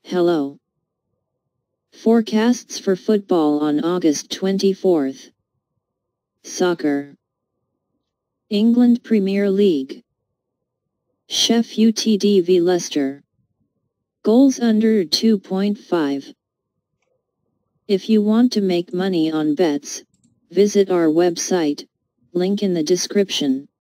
Hello. Forecasts for football on August 24th. Soccer. England Premier League. Sheff Utd v Leicester. Goals under 2.5. If you want to make money on bets, visit our website, link in the description.